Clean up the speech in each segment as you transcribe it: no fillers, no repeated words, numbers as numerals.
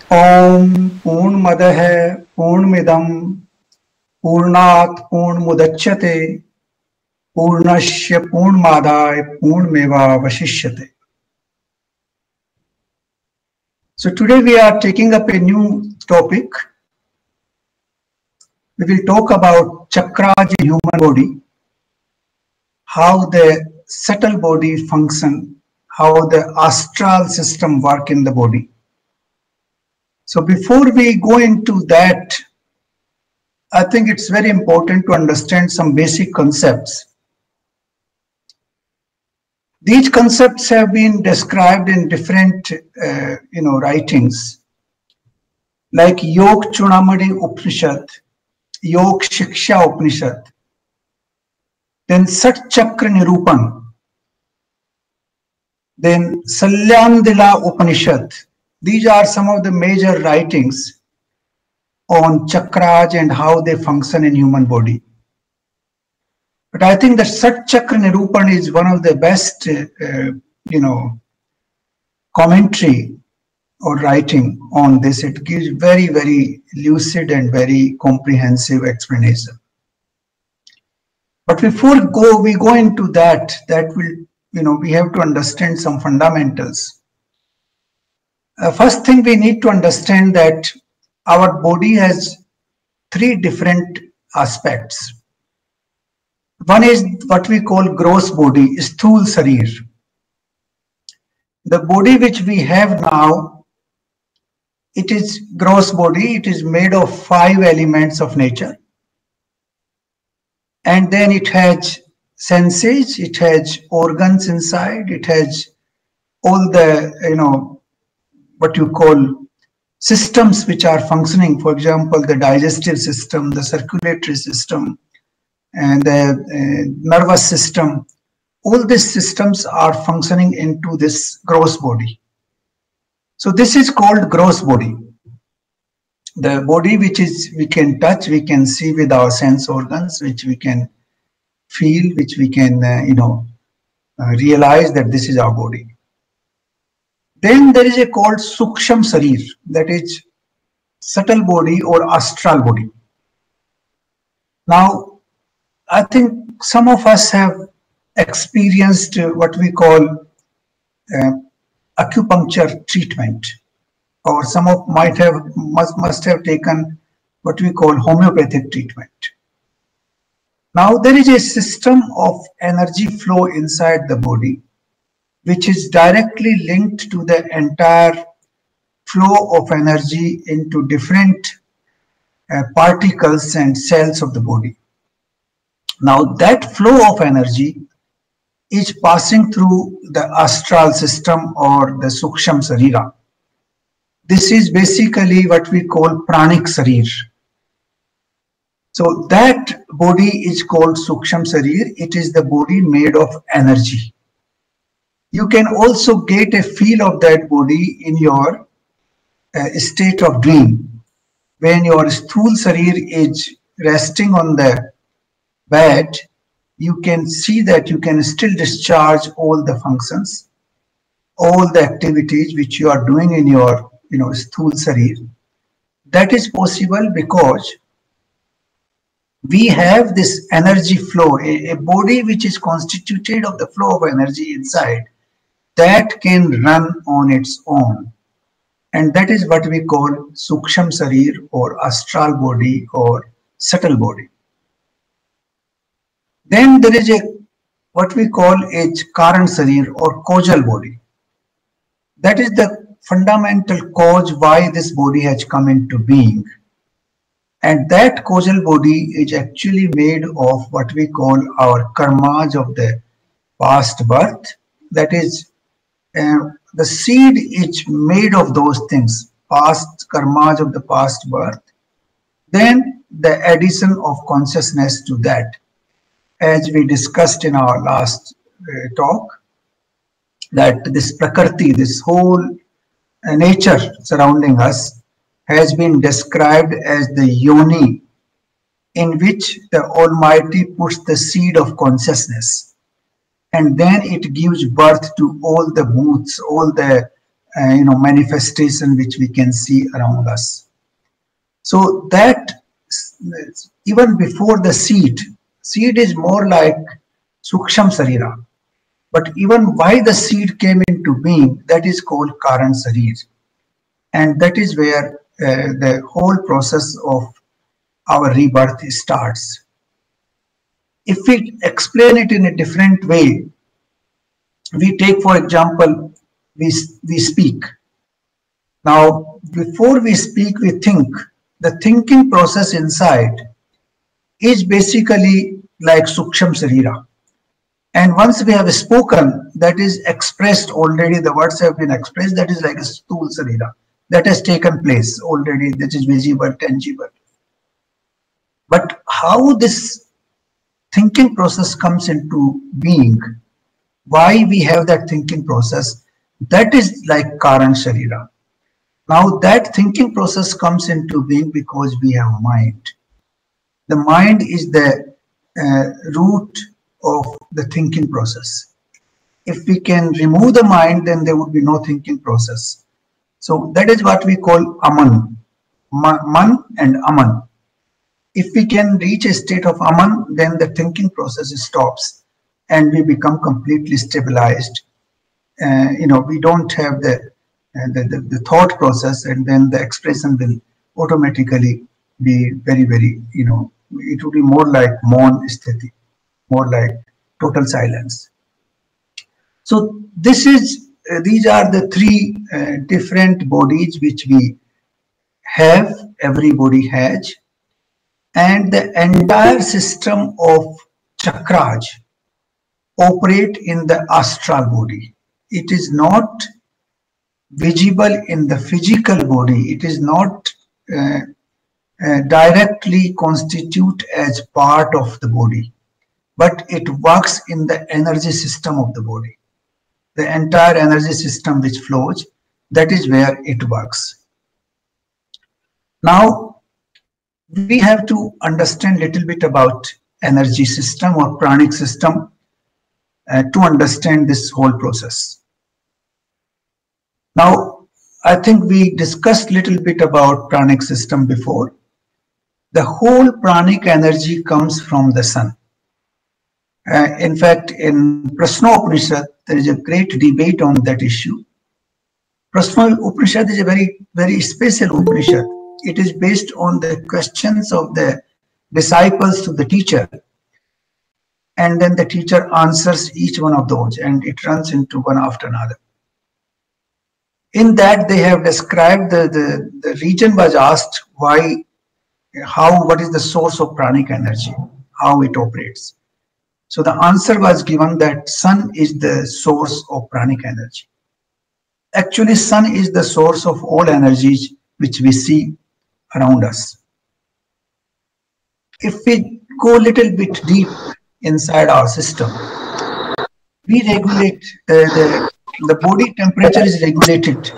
ओम पूर्णमदः पूर्णमिदं पूर्णात् पूर्णमुदच्यते पूर्णस्य पूर्णमादाय पूर्णमेवावशिष्यते. So today we are taking up a new topic. We will talk about chakras in human body, how the subtle body function, how the astral system work in the body. So before we go into that, I think it's very important to understand some basic concepts. These concepts have been described in different, writings, like Yog Chudamani Upanishad, Yog Shiksha Upanishad, then Sat Chakra Nirupan, then Salyandila Upanishad. These are some of the major writings on chakras and how they function in human body. But I think the Sat Chakra Nirupan is one of the best, commentary or writing on this. It gives very, very lucid and very comprehensive explanation. But before we go into that will, we have to understand some fundamentals. First thing we need to understand that our body has three different aspects. One is what we call gross body, Sthul Sarir. The body which we have now, it is gross body. It is made of 5 elements of nature. And then it has senses, it has organs inside, it has all the, what you call systems which are functioning. For example, the digestive system, the circulatory system, and the nervous system. All these systems are functioning into this gross body. So this is called gross body. The body which is we can touch, we can see with our sense organs, which we can feel, which we can realize that this is our body. Then there is a called Suksham Sarir, that is subtle body or astral body. Now, I think some of us have experienced what we call acupuncture treatment, or some of must have taken what we call homeopathic treatment. Now there is a system of energy flow inside the body which is directly linked to the entire flow of energy into different particles and cells of the body. Now that flow of energy is passing through the astral system or the Suksham Sarira. This is basically what we call Pranic Sarir. So that body is called Suksham Sarir. It is the body made of energy. You can also get a feel of that body in your state of dream. When your Sthul Sarir is resting on the bed, you can see that you can still discharge all the functions, all the activities which you are doing in your Sthul Sarir. That is possible because we have this energy flow, a body which is constituted of the flow of energy inside that can run on its own. And that is what we call Suksham Sarir or astral body or subtle body. Then there is what we call a Karan Sarir or causal body. That is the fundamental cause why this body has come into being. And that causal body is actually made of what we call our karmas of the past birth. That is, the seed is made of those things, past karmas of the past birth. Then the addition of consciousness to that. As we discussed in our last talk, that this Prakriti, this whole nature surrounding us, has been described as the yoni in which the Almighty puts the seed of consciousness, and then it gives birth to all the booths, all the manifestation which we can see around us. So that even before the seed is more like Suksham Sarira. But even why the seed came into being, that is called Karan Sarir. And that is where the whole process of our rebirth starts. If we explain it in a different way, we take, for example, we speak. Now, before we speak, we think. The thinking process inside is basically like Suksham Sarira. And once we have spoken, that is expressed already, the words have been expressed, that is like a Sthul Sarira. That has taken place already, that is visible, tangible. But how this thinking process comes into being, why we have that thinking process, that is like Karan Sharira. Now that thinking process comes into being because we have a mind. The mind is the root of the thinking process. If we can remove the mind, then there would be no thinking process. So that is what we call Aman, Man and Aman. If we can reach a state of Aman, then the thinking process stops and we become completely stabilized. We don't have the thought process, and then the expression will automatically be very, very, it would be more like Maun Sthiti, more like total silence. So these are the three different bodies which we have, everybody has, and the entire system of chakras operate in the astral body. It is not visible in the physical body. It is not directly constitute as part of the body, but it works in the energy system of the body. The entire energy system which flows, that is where it works. Now, we have to understand a little bit about energy system or pranic system to understand this whole process. Now, I think we discussed a little bit about pranic system before. The whole pranic energy comes from the sun. In fact, in Prashna Upanishad, there is a great debate on that issue. Prashna Upanishad is a very, very special Upanishad. It is based on the questions of the disciples to the teacher. And then the teacher answers each one of those, and it runs into one after another. In that, they have described the region was asked what is the source of pranic energy, how it operates. So the answer was given that sun is the source of pranic energy. Actually, sun is the source of all energies which we see around us. If we go a little bit deep inside our system, we regulate the body temperature is regulated.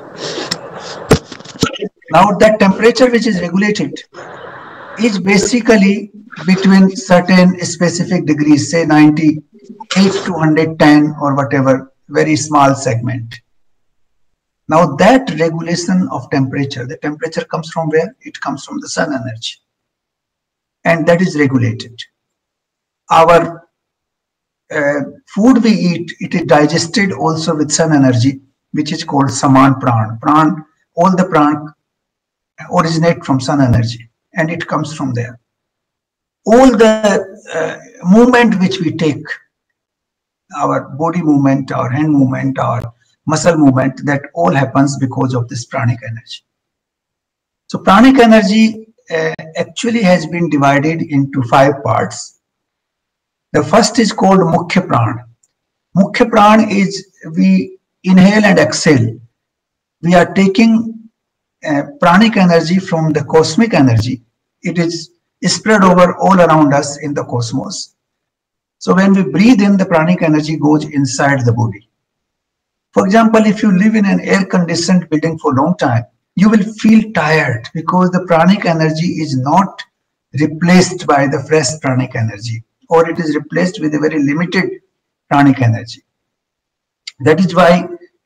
Now that temperature which is regulated is basically between certain specific degrees, say 98 to 110 or whatever, very small segment. Now that regulation of temperature, the temperature comes from where? It comes from the sun energy. And that is regulated. Our food we eat, it is digested also with sun energy, which is called Saman Pran. All the pran originate from sun energy, and it comes from there. All the movement which we take, our body movement, our hand movement, our muscle movement, that all happens because of this pranic energy. So pranic energy actually has been divided into 5 parts. The first is called Mukhya Pran. Mukhya Pran is we inhale and exhale. We are taking pranic energy from the cosmic energy. It is spread over all around us in the cosmos. So when we breathe in, the pranic energy goes inside the body. For example, if you live in an air-conditioned building for a long time, you will feel tired because the pranic energy is not replaced by the fresh pranic energy, or it is replaced with a very limited pranic energy. That is why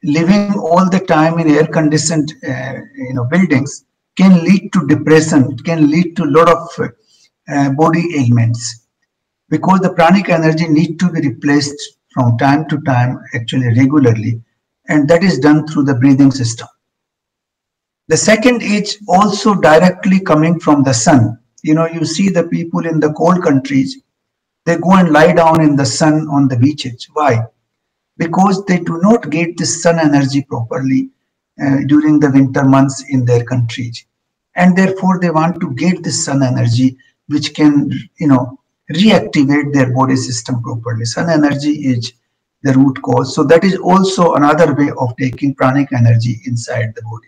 living all the time in air conditioned buildings can lead to depression. It can lead to a lot of body ailments, because the pranic energy needs to be replaced from time to time, actually regularly, and that is done through the breathing system. The second is also directly coming from the sun. You see the people in the cold countries, they go and lie down in the sun on the beaches. Why? Because they do not get the sun energy properly during the winter months in their countries. And therefore they want to get the sun energy, which can, reactivate their body system properly. Sun energy is the root cause. So that is also another way of taking pranic energy inside the body.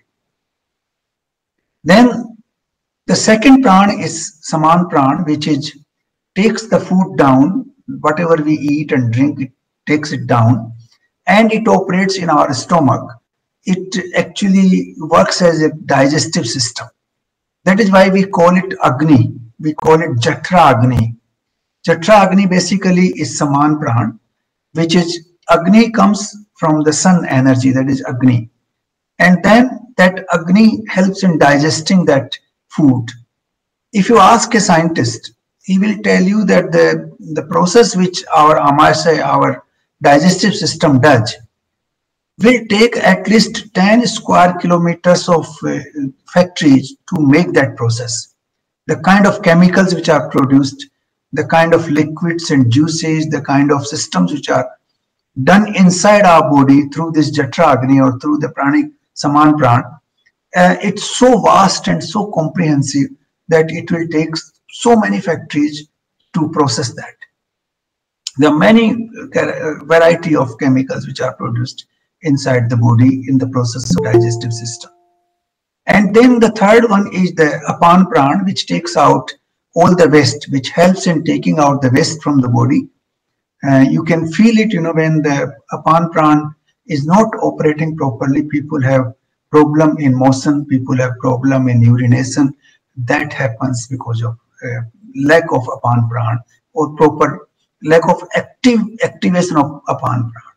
Then the second pran is saman pran, which takes the food down, whatever we eat and drink, it takes it down, and it operates in our stomach. It actually works as a digestive system. That is why we call it Agni. We call it Jatra Agni. Jatra Agni basically is saman pran, which is Agni comes from the sun energy, that is Agni. And then that Agni helps in digesting that food. If you ask a scientist, he will tell you that the process which our Amasya, our digestive system does, will take at least 10 square kilometers of factories to make that process. The kind of chemicals which are produced, the kind of liquids and juices, the kind of systems which are done inside our body through this Jatra Agni or through the pranic saman pran, it's so vast and so comprehensive that it will take so many factories to process that. There are many variety of chemicals which are produced inside the body in the process of digestive system. And then the third one is the apan pran, which takes out all the waste, which helps in taking out the waste from the body. You can feel it, when the apan pran is not operating properly, people have problem in motion, people have problem in urination. That happens because of lack of apan pran or proper lack of activation of apan pran.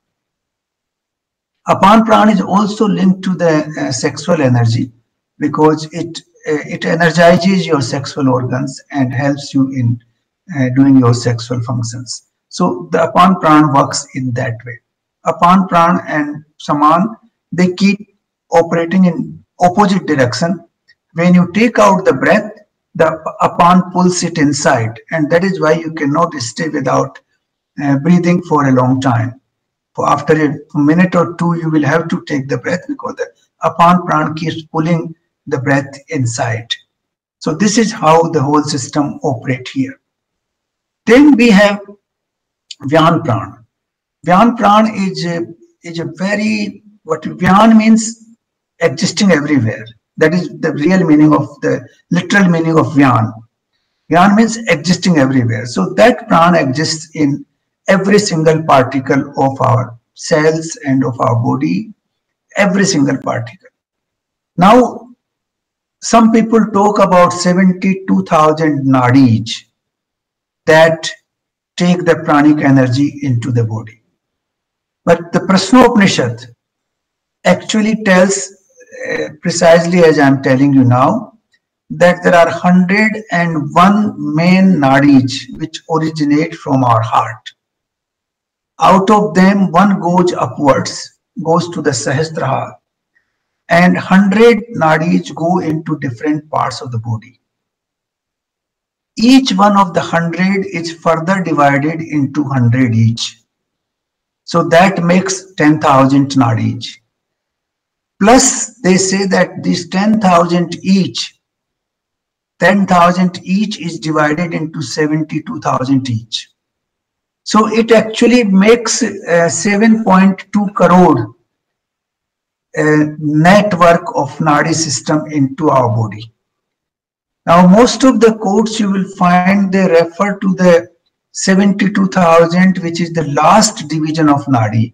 Apan pran is also linked to the sexual energy, because it energizes your sexual organs and helps you in doing your sexual functions. So the apan pran works in that way. Apan pran and saman, they keep operating in opposite direction. When you take out the breath, the apan pulls it inside, and that is why you cannot stay without breathing for a long time. For after a minute or two, you will have to take the breath, because the apan pran keeps pulling the breath inside. So this is how the whole system operates here. Then we have Vyan pran. Vyan pran is a very, what Vyan means, existing everywhere. That is the real meaning of the literal meaning of Vyan. Vyan means existing everywhere. So that pran exists in every single particle of our cells and of our body, every single particle. Now, some people talk about 72,000 nadis that take the pranic energy into the body. But the Prashnopanishad actually tells precisely as I am telling you now, that there are 101 main nadis which originate from our heart. Out of them, one goes upwards, goes to the Sahasrara, and 100 nadis go into different parts of the body. Each one of the 100 is further divided into 100 each. So that makes 10,000 nadis. Plus, they say that these 10,000 each is divided into 72,000 each. So it actually makes 7.2 crore network of Nadi system into our body. Now, most of the quotes you will find, they refer to the 72,000, which is the last division of Nadi.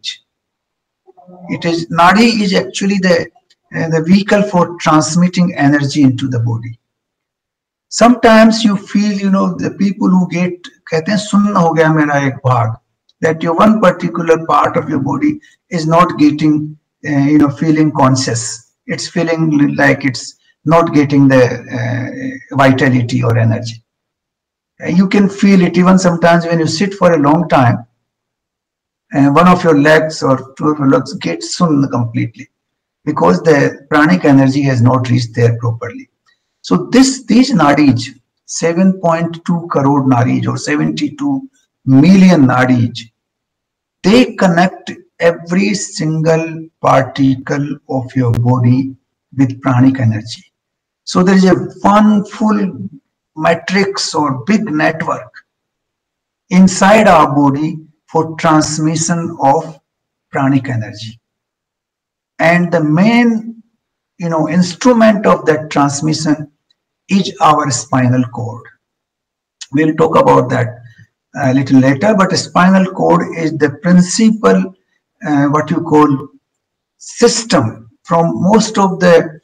Nadi is actually the vehicle for transmitting energy into the body. Sometimes you feel, the people who get, कहते हैं सुन्न हो गया मेरा एक भाग, that your one particular part of your body is not getting feeling conscious. It's feeling like it's not getting the vitality or energy. You can feel it even sometimes when you sit for a long time, and one of your legs or two of your legs gets swollen completely because the pranic energy has not reached there properly. So these nadis, 7.2 crore nadis or 72 million nadis, they connect every single particle of your body with pranic energy. So there is a one full matrix or big network inside our body for transmission of pranic energy. And the main instrument of that transmission is our spinal cord. We'll talk about that a little later, but a spinal cord is the principal what you call system. From most of the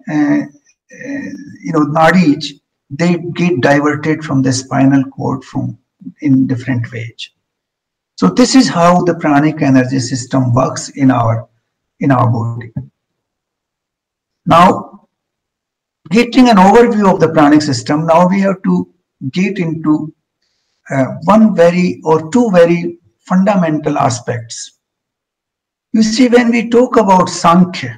nadis, they get diverted from the spinal cord in different ways. So this is how the pranic energy system works in our body. Now, getting an overview of the pranic system, now we have to get into two very fundamental aspects. You see, when we talk about Sankhya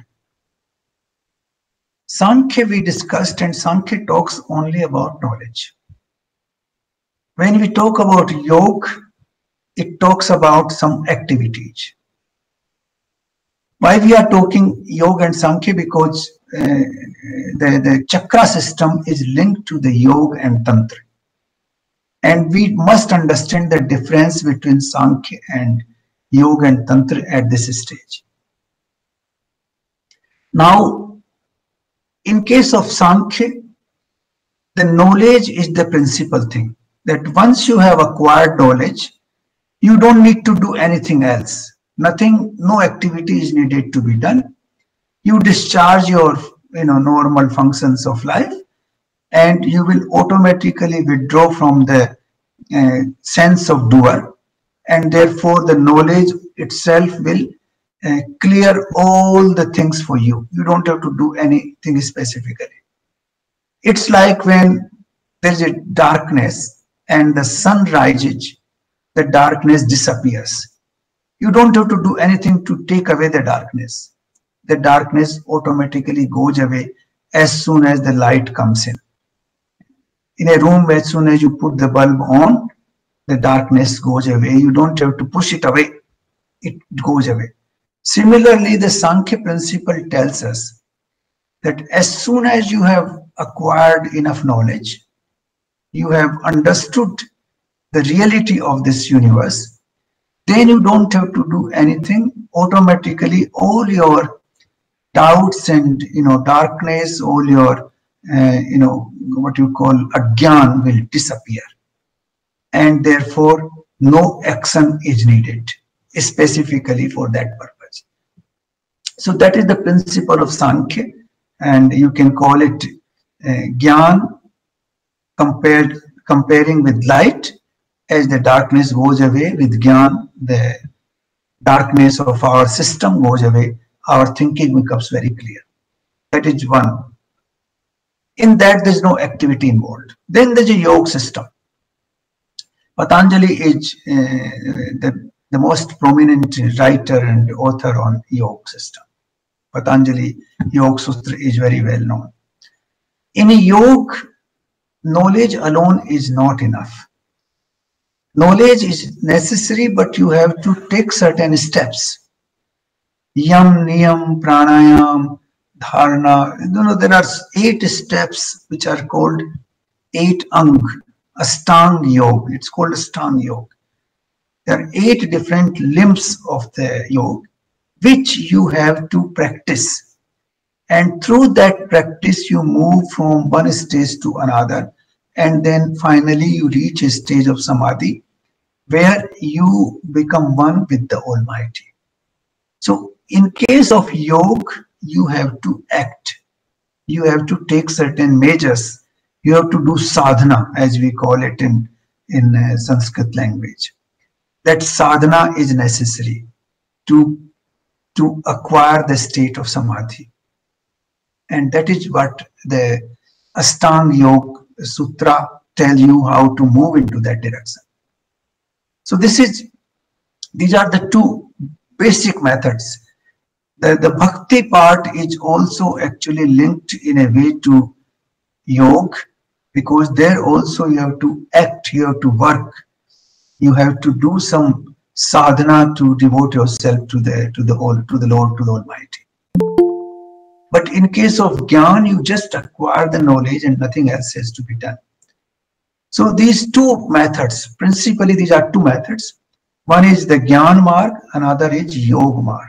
we discussed, and Sankhya talks only about knowledge. When we talk about yoga, it talks about some activities. Why we are talking yoga and Sankhya? Because the chakra system is linked to the yoga and tantra. And we must understand the difference between Sankhya and yoga and tantra at this stage. Now, in case of Sankhya, the knowledge is the principal thing. That once you have acquired knowledge, you don't need to do anything else. No activity is needed to be done. You discharge your normal functions of life, and you will automatically withdraw from the sense of doer, and therefore the knowledge itself will clear all the things for you. You don't have to do anything specifically. It's like when there's a darkness and the sun rises, the darkness disappears. You don't have to do anything to take away the darkness. The darkness automatically goes away as soon as the light comes in. In a room, as soon as you put the bulb on, the darkness goes away. You don't have to push it away. It goes away. Similarly, the Sankhya principle tells us that as soon as you have acquired enough knowledge, you have understood the reality of this universe, then you don't have to do anything. Automatically, all your doubts and darkness, all your what you call agyan will disappear, and therefore no action is needed specifically for that purpose. So that is the principle of Sankhya, and you can call it Gyan, comparing with light. As the darkness goes away with Gyan, the darkness of our system goes away, our thinking becomes very clear. That is one. In that, there is no activity involved. Then there is a yoga system. Patanjali is the most prominent writer and author on yoga system. Patanjali Yoga Sutra is very well known. In a yoga, knowledge alone is not enough. Knowledge is necessary, but you have to take certain steps. Yam, Niyam, Pranayam, Dharana. There are 8 steps which are called 8 Ang, Ashtanga Yoga. It's called Ashtanga Yoga. There are 8 different limbs of the yoga which you have to practice. And through that practice, you move from one stage to another. And then finally, you reach a stage of Samadhi where you become one with the Almighty. So in case of yoga, you have to act. You have to take certain measures. You have to do sadhana, as we call it in Sanskrit language. That sadhana is necessary to to acquire the state of samadhi. And that is what the Ashtanga Yoga Sutra tells you how to move into that direction. So these are the two basic methods. The bhakti part is also actually linked in a way to yoga, because there also you have to act, you have to work, you have to do some sadhana to devote yourself to the Lord, to the Almighty. But in case of Gyan, you just acquire the knowledge and nothing else has to be done. So these two methods, principally these are two methods. One is the Gyan Marg, another is Yoga Marg.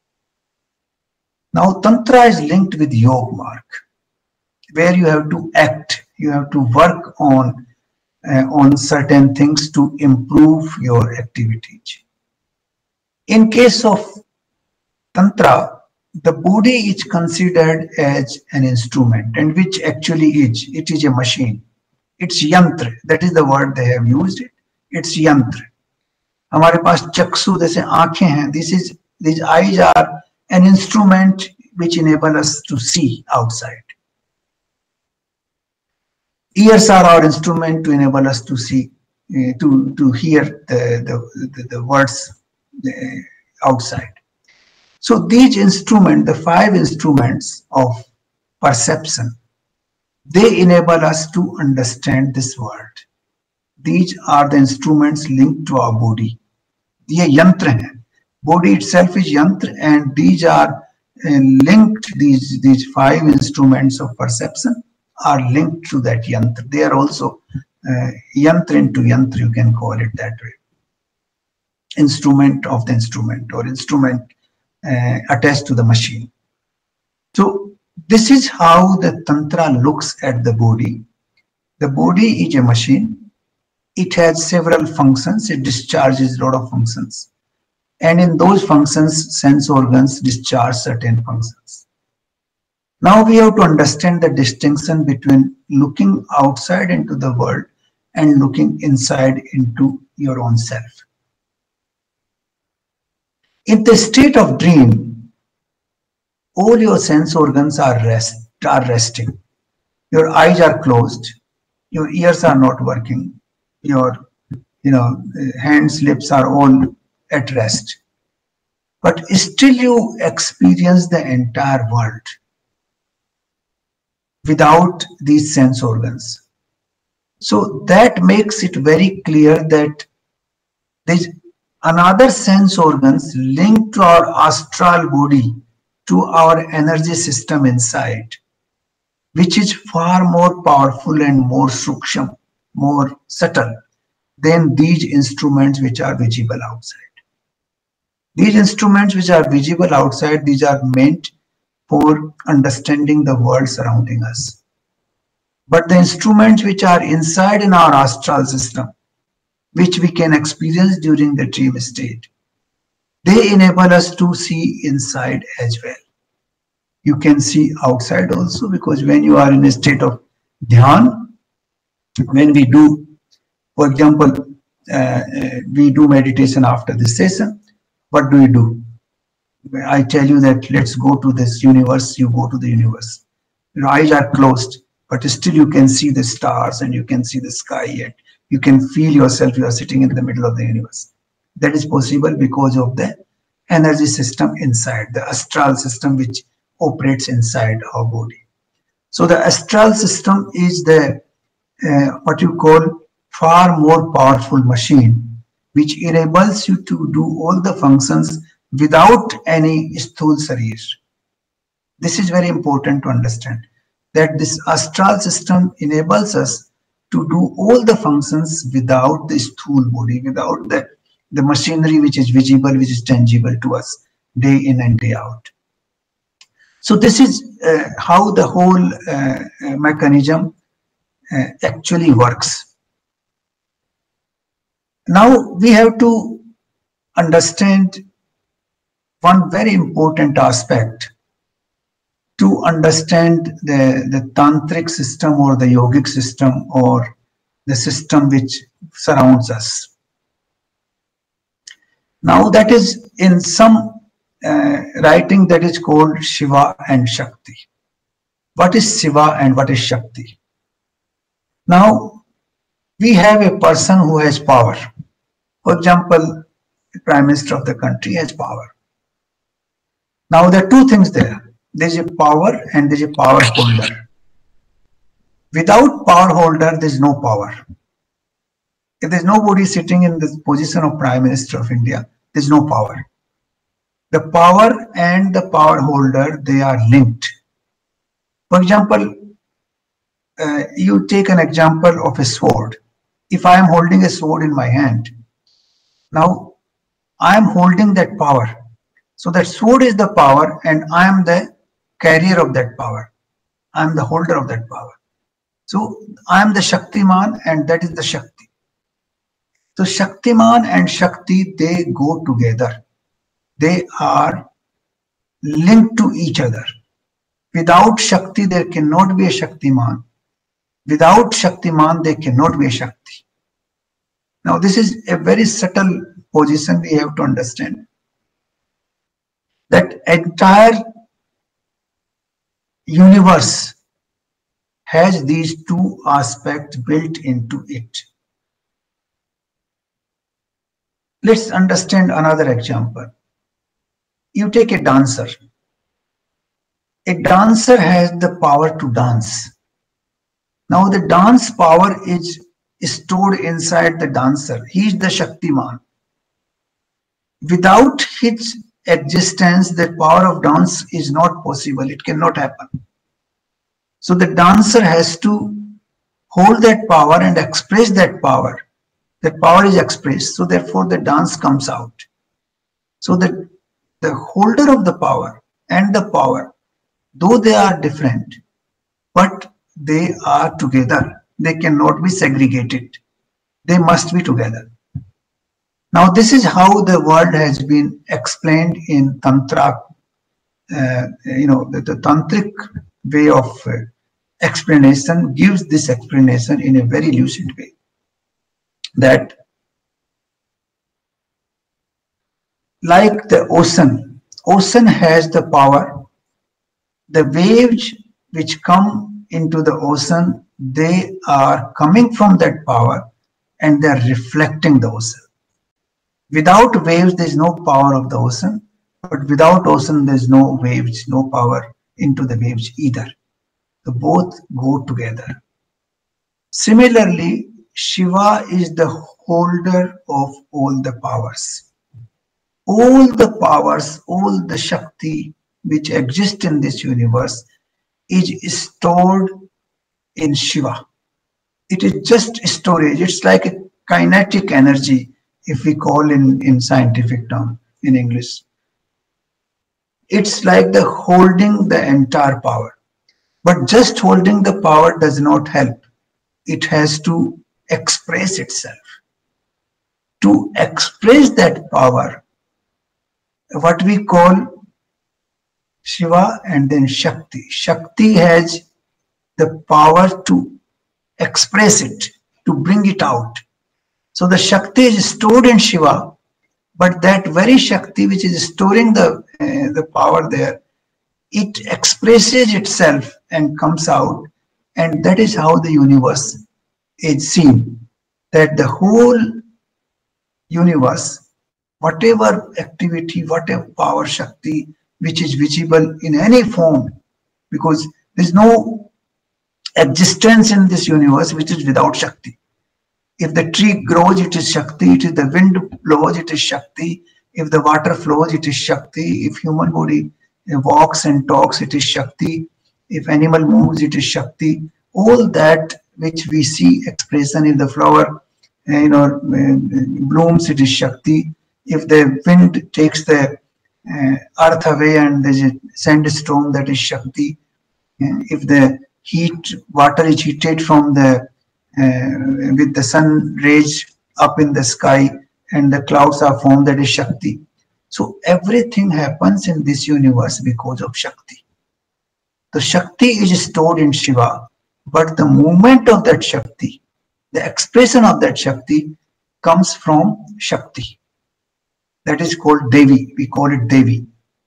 Now Tantra is linked with Yoga Marg, where you have to act, you have to work on certain things to improve your activities. In case of Tantra, the body is considered as an instrument, and which actually it is a machine. It's yantra. That is the word they have used it. It's yantra. हमारे पास चक्षु जैसे आंखें हैं. These eyes are an instrument which enable us to see outside. Ears are our instrument to enable us to see, to hear the words outside. So these instruments, the 5 instruments of perception, they enable us to understand this world. These are the instruments linked to our body. ये यंत्र हैं. Body itself is yantra, and these are linked. These 5 instruments of perception are linked to that yantra. They are also yantra into yantra, you can call it that way. Instrument of the instrument, or instrument attached to the machine. So this is how the Tantra looks at the body. The body is a machine. It has several functions. It discharges a lot of functions. And in those functions, sense organs discharge certain functions. Now we have to understand the distinction between looking outside into the world and looking inside into your own self. In the state of dream, all your sense organs are resting. Your eyes are closed. Your ears are not working. Your hands, lips are all at rest. But still you experience the entire world without these sense organs. So that makes it very clear that there's another sense organs linked to our astral body, to our energy system inside, which is far more powerful and more suksham, more subtle than these instruments which are visible outside. These instruments which are visible outside, these are meant for understanding the world surrounding us. But the instruments which are inside in our astral system, which we can experience during the dream state, they enable us to see inside as well. You can see outside also, because when you are in a state of dhyan, when we do, for example, we do meditation after this session, what do? I tell you that let's go to this universe, you go to the universe. Your eyes are closed, but still you can see the stars and you can see the sky, and you can feel yourself, you are sitting in the middle of the universe. That is possible because of the energy system inside, the astral system which operates inside our body. So the astral system is the what you call far more powerful machine, which enables you to do all the functions without any sthul sarir. This is very important to understand, that this astral system enables us to do all the functions without the sthul body, without the machinery which is visible, which is tangible to us day in and day out. So this is how the whole mechanism actually works. Now we have to understand one very important aspect to understand the tantric system or the yogic system or the system which surrounds us. Now that is in some writing that is called Shiva and Shakti. What is Shiva and what is Shakti? Now, we have a person who has power. For example, the Prime Minister of the country has power. Now, there are two things there. There is a power and there is a power holder. Without power holder, there is no power. If there is nobody sitting in the position of Prime Minister of India, there is no power. The power and the power holder, they are linked. For example, you take an example of a sword. If I am holding a sword in my hand, now I am holding that power. So that sword is the power and I am the carrier of that power. I am the holder of that power. So I am the Shaktiman and that is the Shakti. So Shaktiman and Shakti, they go together. They are linked to each other. Without Shakti, there cannot be a Shaktiman. Without Shaktiman, there cannot be a Shakti. Now, this is a very subtle position we have to understand. That entire universe has these two aspects built into it. Let's understand another example. You take a dancer. A dancer has the power to dance. Now the dance power is stored inside the dancer. He is the Shaktiman. Without his existence, the power of dance is not possible. It cannot happen. So the dancer has to hold that power and express that power. That power is expressed. So therefore the dance comes out. So that the holder of the power and the power, though they are different, but they are together. They cannot be segregated. They must be together. Now this is how the world has been explained in Tantra. The tantric way of explanation gives this explanation in a very lucid way. That like the ocean has the power. The waves which come into the ocean, they are coming from that power and they are reflecting the ocean. Without waves, there is no power of the ocean, but without ocean, there is no waves, no power into the waves either. So both go together. Similarly, Shiva is the holder of all the powers. All the powers, all the Shakti which exist in this universe is stored in Shiva. It is just storage. It's like a kinetic energy, if we call in scientific term, in English. It's like the holding the entire power. But just holding the power does not help. It has to express itself. To express that power, what we call Shiva and then Shakti. Shakti has the power to express it, to bring it out. So the Shakti is stored in Shiva, but that very Shakti which is storing the power there, it expresses itself and comes out, and that is how the universe is seen. That the whole universe, whatever activity, whatever power, Shakti, which is visible in any form, because there is no existence in this universe which is without Shakti. If the tree grows, it is Shakti. If the wind blows, it is Shakti. If the water flows, it is Shakti. If human body walks and talks, it is Shakti. If animal moves, it is Shakti. All that which we see expression in the flower, blooms, it is Shakti. If the wind takes the earth away and there is a sandstorm, that is Shakti. If the water is heated from the with the sun rays up in the sky and the clouds are formed, that is Shakti. So everything happens in this universe because of Shakti. The Shakti is stored in Shiva, but the movement of that Shakti, the expression of that Shakti comes from Shakti. That is called Devi. We call it Devi.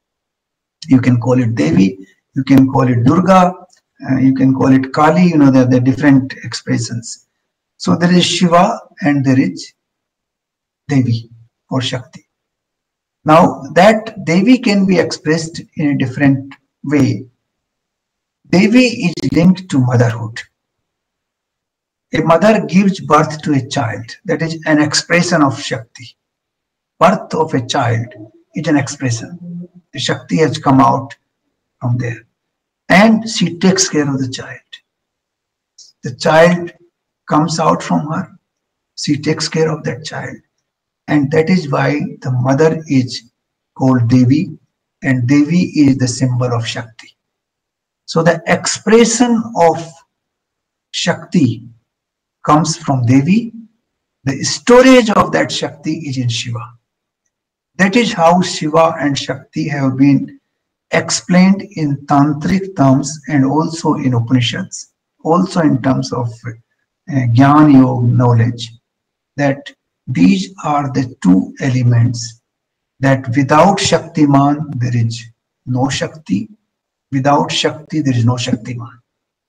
You can call it Devi, you can call it Durga, you can call it Kali, you know, there are different expressions. So there is Shiva and there is Devi or Shakti. Now that Devi can be expressed in a different way. Devi is linked to motherhood. A mother gives birth to a child. That is an expression of Shakti. Birth of a child is an expression. The Shakti has come out from there. And she takes care of the child. The child comes out from her. She takes care of that child. And that is why the mother is called Devi. And Devi is the symbol of Shakti. So the expression of Shakti comes from Devi. The storage of that Shakti is in Shiva. That is how Shiva and Shakti have been explained in tantric terms and also in Upanishads, also in terms of Jnana Yoga knowledge, that these are the two elements that without Shaktiman there is no Shakti, without Shakti there is no Shaktiman.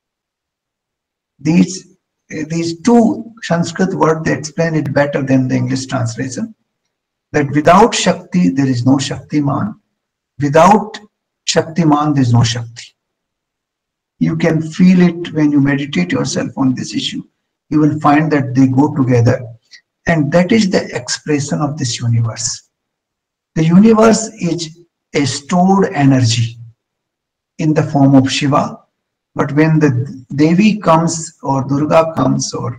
These two Sanskrit words, they explain it better than the English translation, that without Shakti there is no Shaktiman, without Shaktiman there is no Shakti. You can feel it when you meditate yourself on this issue. You will find that they go together, and that is the expression of this universe. The universe is a stored energy in the form of Shiva, but when the Devi comes or Durga comes or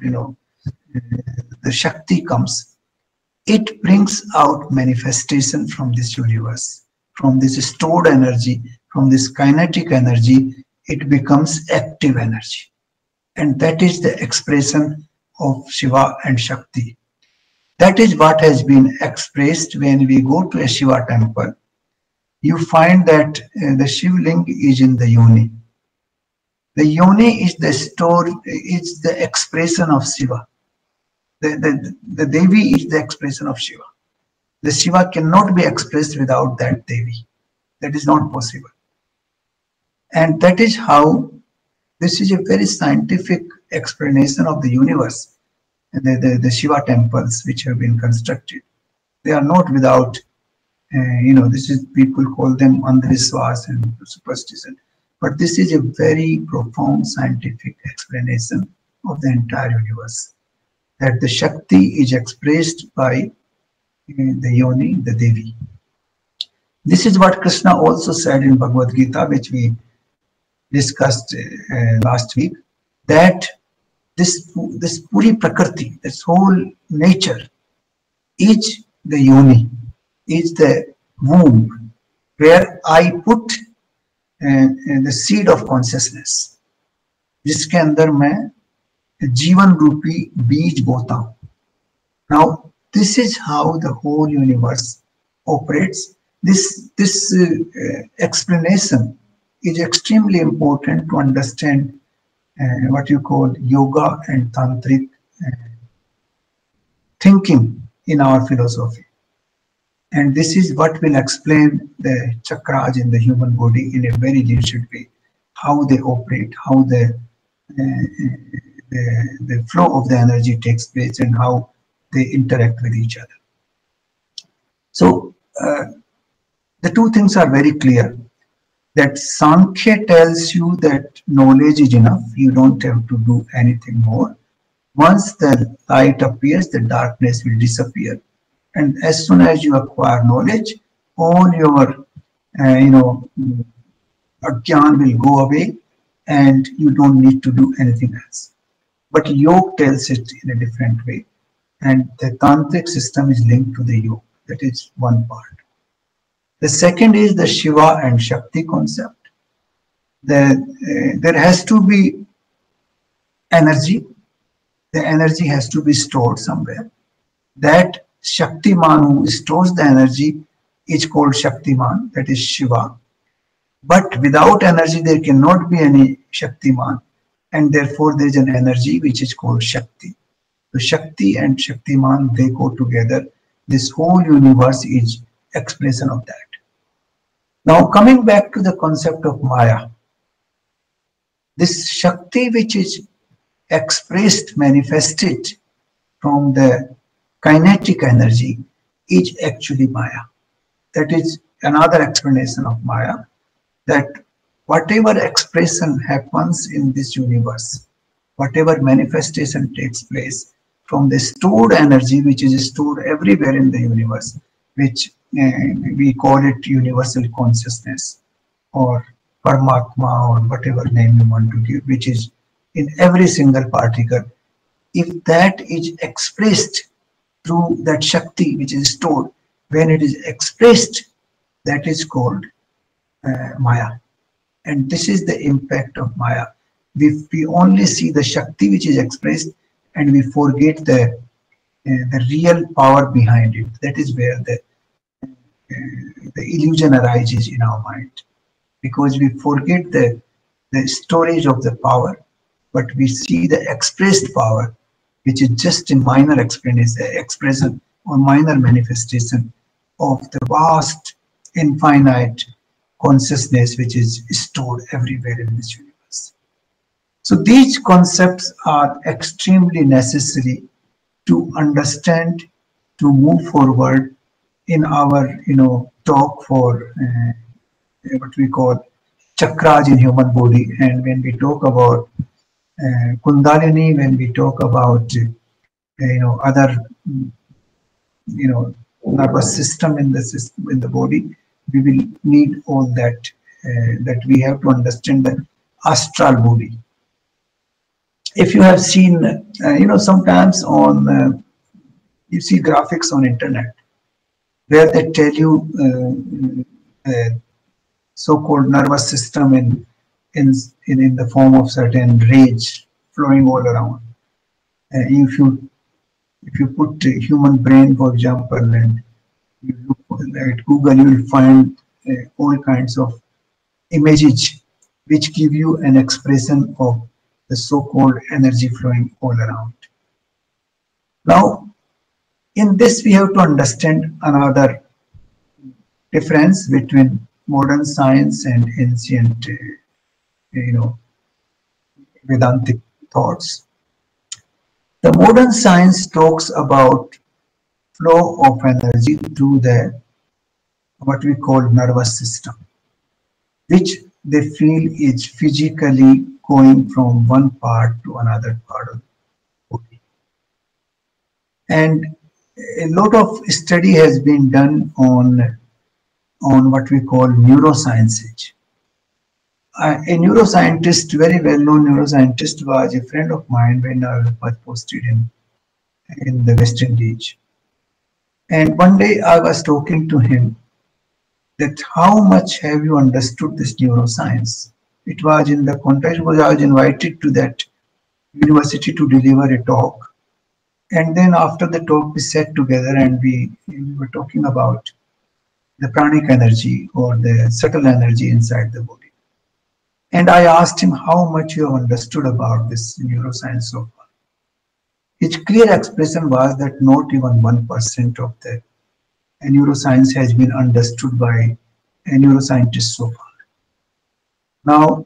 the Shakti comes, it brings out manifestation from this universe, from this stored energy, from this kinetic energy. It becomes active energy, and that is the expression of Shiva and Shakti. That is what has been expressed when we go to a Shiva temple. You find that the Shivling is in the yoni. The yoni is the store, is the expression of Shiva. The Devi is the expression of Shiva. The Shiva cannot be expressed without that Devi. That is not possible. And that is how this is a very scientific explanation of the universe. The Shiva temples which have been constructed, they are not without, this is, people call them Andhviswas and superstition. But this is a very profound scientific explanation of the entire universe. That the Shakti is expressed by the Yoni, the Devi. This is what Krishna also said in Bhagavad Gita, which we discussed last week, that this Puri Prakriti, this whole nature, is the Yoni, is the womb, where I put the seed of consciousness, जिसके अंदर मैं जीवन रूपी बीज बोता हूँ. Now, this is how the whole universe operates. This explanation is extremely important to understand what you call yoga and tantric thinking in our philosophy. And this is what will explain the chakras in the human body in a very lucid way, how they operate, how the flow of the energy takes place and how they interact with each other. So the two things are very clear, that Sankhya tells you that knowledge is enough, you don't have to do anything more. Once the light appears, the darkness will disappear. And as soon as you acquire knowledge, all your ajnan will go away and you don't need to do anything else. But yoga tells it in a different way. And the tantric system is linked to the yoga. That is one part. The second is the Shiva and Shakti concept. There has to be energy. The energy has to be stored somewhere. That Shaktiman who stores the energy is called Shaktiman, that is Shiva. But without energy there cannot be any Shaktiman, and therefore there is an energy which is called Shakti. So Shakti and Shaktiman, they go together. This whole universe is expression of that. Now coming back to the concept of Maya, this Shakti which is expressed, manifested from the kinetic energy is actually Maya. That is another explanation of Maya, that whatever expression happens in this universe, whatever manifestation takes place from the stored energy which is stored everywhere in the universe, which we call it universal consciousness or Paramatma or whatever name you want to give, which is in every single particle. If that is expressed through that Shakti which is stored, when it is expressed, that is called Maya. And this is the impact of Maya. We only see the Shakti which is expressed and we forget the real power behind it. That is where the illusion arises in our mind. Because we forget the storage of the power, but we see the expressed power, which is just a minor expression or minor manifestation of the vast, infinite consciousness which is stored everywhere in this universe. So these concepts are extremely necessary to understand, to move forward in our talk for what we call chakras in human body. And when we talk about Kundalini, when we talk about other nervous system in the body, we will need all that. That we have to understand the astral body. If you have seen, sometimes on you see graphics on internet where they tell you so-called nervous system in the form of certain rays flowing all around. If you put human brain, for example, and you look at Google, you will find all kinds of images which give you an expression of the so-called energy flowing all around. Now, in this we have to understand another difference between modern science and ancient, Vedantic thoughts. The modern science talks about flow of energy through the what we call nervous system, which they feel is physically going from one part to another part of the body. And a lot of study has been done on what we call neuroscience. A neuroscientist, very well-known neuroscientist, was a friend of mine when I was posted in the West Indies. And one day I was talking to him that how much have you understood this neuroscience? It was in the context because I was invited to that university to deliver a talk. And then after the talk we sat together and we were talking about the pranic energy or the subtle energy inside the body. And I asked him how much you have understood about this neuroscience so far. His clear expression was that not even 1% of the neuroscience has been understood by a neuroscientist so far. Now,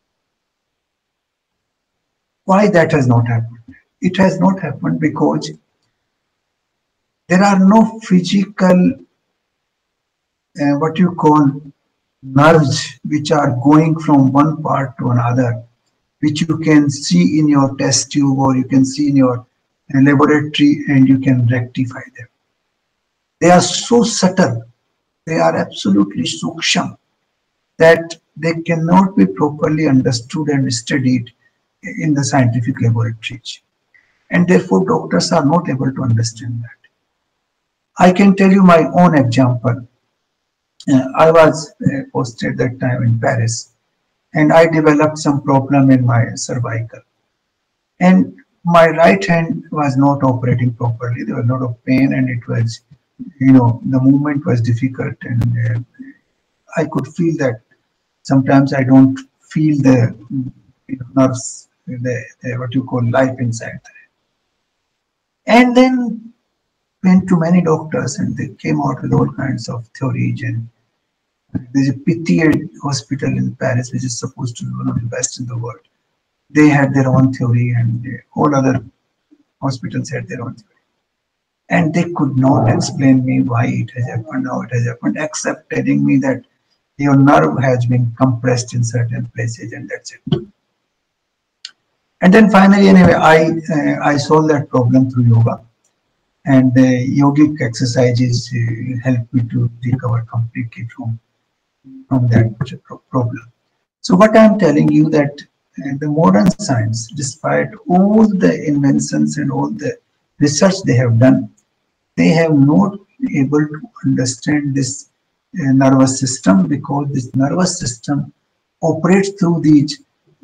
why that has not happened? It has not happened because there are no physical, what you call nerves, which are going from one part to another, which you can see in your test tube or you can see in your laboratory and you can rectify them. They are so subtle, they are absolutely suksham, that they cannot be properly understood and studied in the scientific laboratories. And therefore doctors are not able to understand that. I can tell you my own example. I was posted that time in Paris and I developed some problem in my cervical. And my right hand was not operating properly. There was a lot of pain and it was, the movement was difficult and I could feel that sometimes I don't feel the nerves, the what you call life inside there. And then went to many doctors and they came out with all kinds of theories and there's a Pitié hospital in Paris, which is supposed to be one of the best in the world. They had their own theory, and all other hospitals had their own theory. And they could not explain me why it has happened, how it has happened, except telling me that your nerve has been compressed in certain places, and that's it. And then finally, anyway, I solved that problem through yoga. And the yogic exercises helped me to recover completely from that problem. So what I'm telling you that the modern science, despite all the inventions and all the research they have done, they have not been able to understand this nervous system, because this nervous system operates through these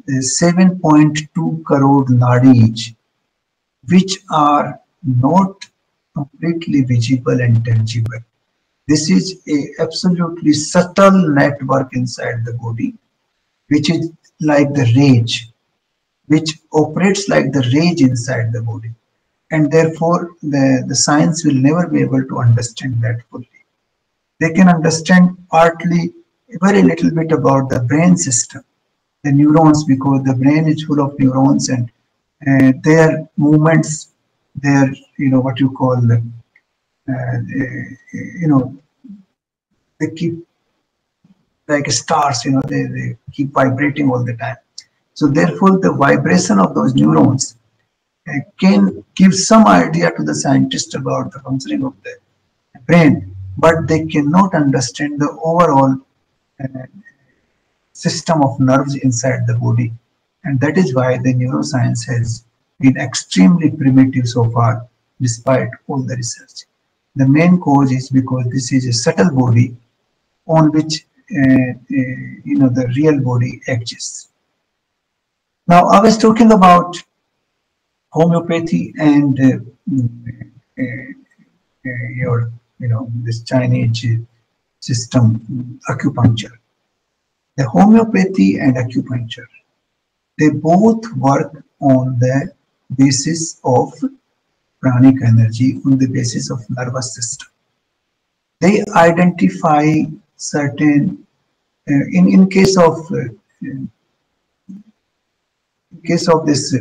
7.2 crore nadis, which are not completely visible and tangible. This is a absolutely subtle network inside the body, which is like the rage, which operates like the rage inside the body. And therefore, the science will never be able to understand that fully. They can understand partly, very little bit about the brain system, the neurons, because the brain is full of neurons, and their movements, their, what you call, they keep like stars, they keep vibrating all the time. So therefore, the vibration of those neurons can give some idea to the scientist about the functioning of the brain, but they cannot understand the overall system of nerves inside the body. And that is why the neuroscience has been extremely primitive so far, despite all the research. The main cause is because this is a subtle body on which the real body exists. Now, I was talking about homeopathy and this Chinese system, acupuncture. The homeopathy and acupuncture, they both work on the basis of pranic energy, on the basis of nervous system. They identify certain, in case of this,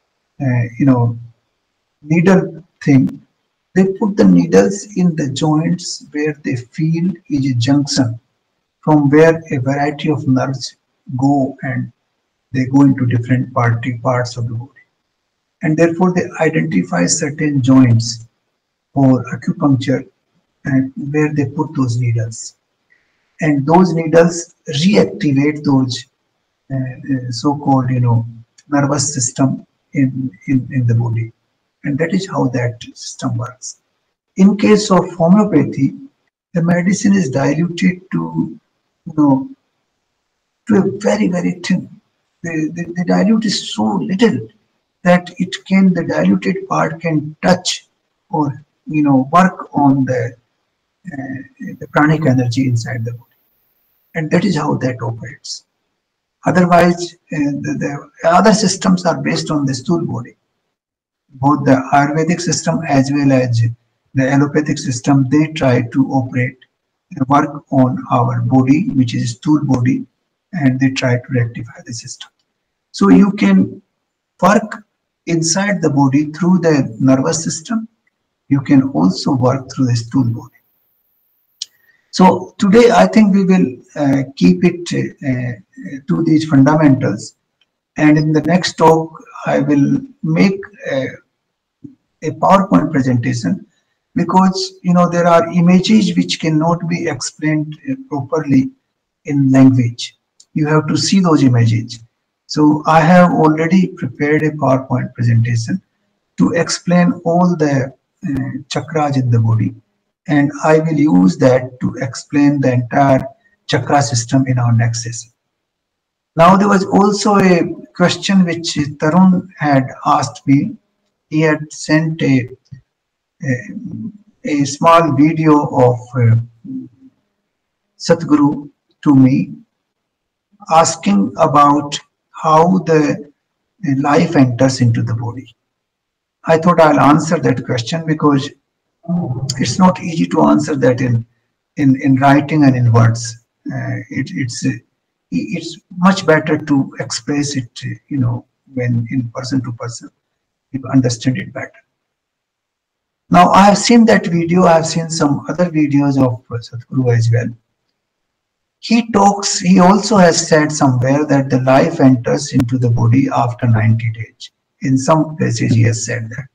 needle thing, they put the needles in the joints where they feel is a junction from where a variety of nerves go, and they go into different parts of the body. And therefore, they identify certain joints for acupuncture and where they put those needles. And those needles reactivate those so-called, nervous system in the body. And that is how that system works. In case of homeopathy, the medicine is diluted to, to a very, very thin. The dilute is so little that the diluted part can touch or, work on the pranic energy inside the body. And that is how that operates. Otherwise, the other systems are based on the stool body. Both the Ayurvedic system as well as the allopathic system, they try to operate and work on our body, which is stool body, and they try to rectify the system. So you can work inside the body through the nervous system. You can also work through the stool body. So today I think we will keep it to these fundamentals, and in the next talk I will make a PowerPoint presentation, because there are images which cannot be explained properly in language. You have to see those images. So I have already prepared a PowerPoint presentation to explain all the chakras in the body, and I will use that to explain the entire chakra system in our next session. Now, there was also a question which Tarun had asked me. He had sent a small video of Sadhguru to me, asking about how the life enters into the body. I thought I'll answer that question, because it's not easy to answer that in writing and in words. it's much better to express it, when in person to person, you understand it better. Now, I have seen that video. I have seen some other videos of Sadhguru as well. He also has said somewhere that the life enters into the body after 90 days. In some places he has said that.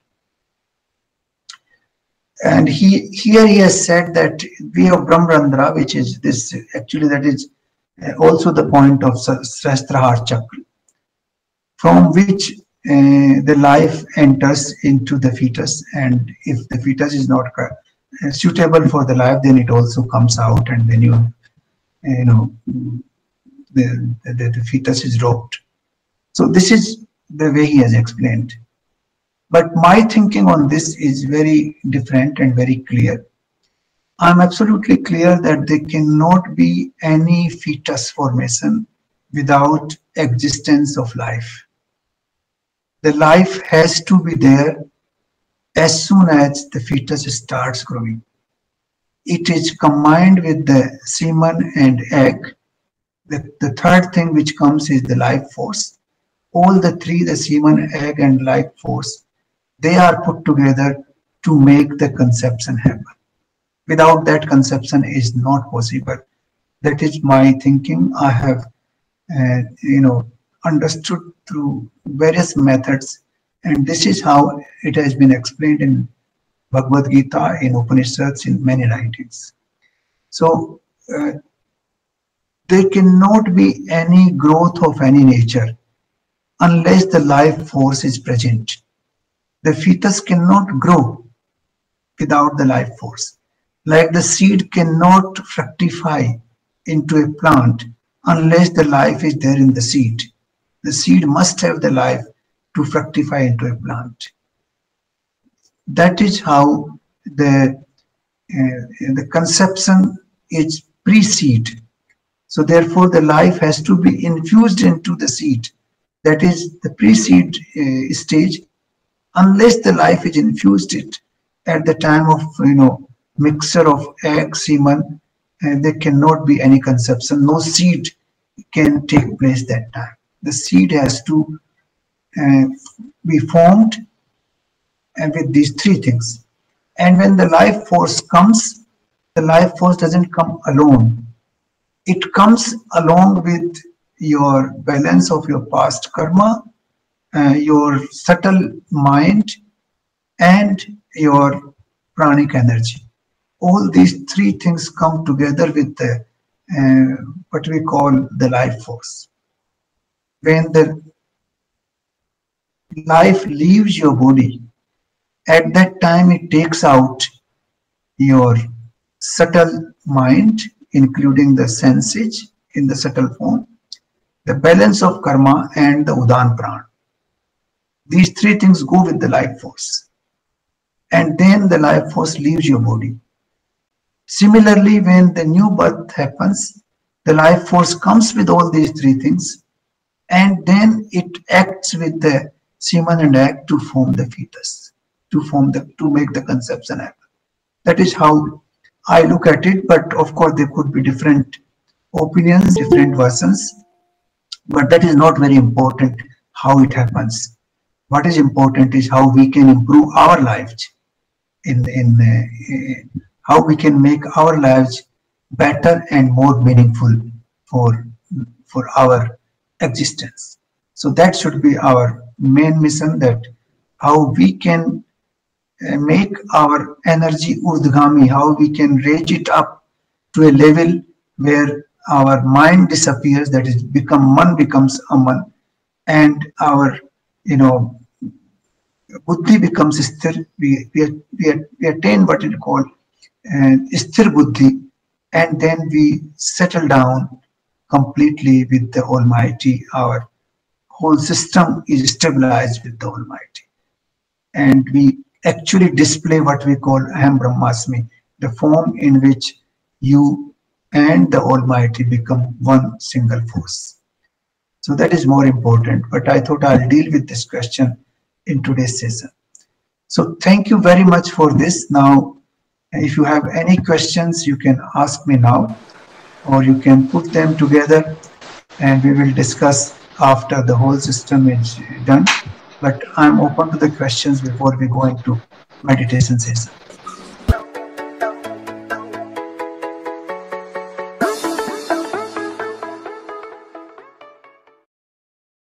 And here he has said that we have Brahmarandra, which is this, actually that is also the point of Sahasrahar Chakra, from which the life enters into the fetus, and if the fetus is not suitable for the life, then it also comes out, and then the fetus is dropped. So this is the way he has explained. But my thinking on this is very different and very clear. I'm absolutely clear that there cannot be any fetus formation without existence of life. The life has to be there as soon as the fetus starts growing. It is combined with the semen and egg. The third thing which comes is the life force. All the three, the semen, egg, and life force, they are put together to make the conception happen. Without that, conception is not possible. That is my thinking. I have, understood through various methods, and this is how it has been explained in Bhagavad Gita, in Upanishads, in many writings. So there cannot be any growth of any nature unless the life force is present. The fetus cannot grow without the life force. Like the seed cannot fructify into a plant unless the life is there in the seed. The seed must have the life to fructify into a plant. That is how the conception is pre-seed. So therefore the life has to be infused into the seed. That is the pre-seed stage. Unless the life is infused it at the time of mixture of egg, semen, there cannot be any conception. No seed can take place that time. The seed has to be formed, and with these three things. And when the life force comes, the life force doesn't come alone. It comes along with your balance of your past karma, your subtle mind, and your pranic energy. All these three things come together with the what we call the life force. When the life leaves your body, at that time it takes out your subtle mind, including the senses in the subtle form, the balance of karma, and the Udan Pran. These three things go with the life force. And then the life force leaves your body. Similarly, when the new birth happens, the life force comes with all these three things, and then it acts with the semen and egg to form the fetus, to make the conception happen. That is how I look at it, but of course there could be different opinions, different versions, but that is not very important how it happens. What is important is how we can improve our lives, how we can make our lives better and more meaningful for our existence. So that should be our main mission, that how we can make our energy urdhgami, how we can raise it up to a level where our mind disappears, that is man becomes aman, and our buddhi becomes sthir. We attain what is called sthir buddhi, and then we settle down completely with the Almighty. Our whole system is stabilized with the Almighty, and we actually display what we call Aham Brahmasmi, the form in which you and the Almighty become one single force. So that is more important, but I thought I'll deal with this question in today's session. So thank you very much for this. Now, if you have any questions, you can ask me now. or you can put them together and we will discuss after the whole system is done. But I'm open to the questions before we go into meditation session.